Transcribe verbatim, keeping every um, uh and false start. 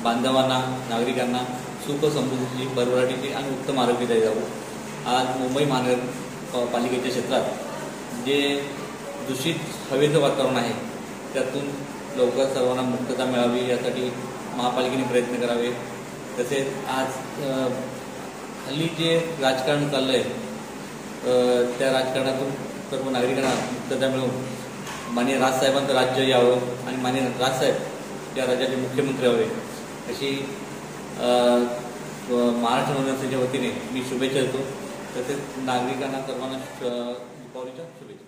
बांधवांना नागरिकांना सुख समृद्धीची भरभराटीची आणि उत्तम आरोग्यदायी जावं। आज मुंबई महानगरपालिकेच्या क्षेत्रात जे दूषित हवेचं वातावरण आहे त्यातून लवकर सर्वांना मुक्तता मिळावी यासाठी महापालिकेने प्रयत्न करावे। तसेच आज हल्ली जे राजकारण चाललं आहे त्या राजकारणातून सर्व नागरिकांना मुक्तता मिळवून माननीय राजसाहेबांचं राज्य यावं आणि माननीय राजसाहेब या राज्याचे मुख्यमंत्री व्हावे अशी महाराष्ट्र नवनिर्माण सेनेच्या वतीने मी शुभेच्छा देतो। तसेच नागरिकांना सर्वांना दीपावलीच्या शुभेच्छा।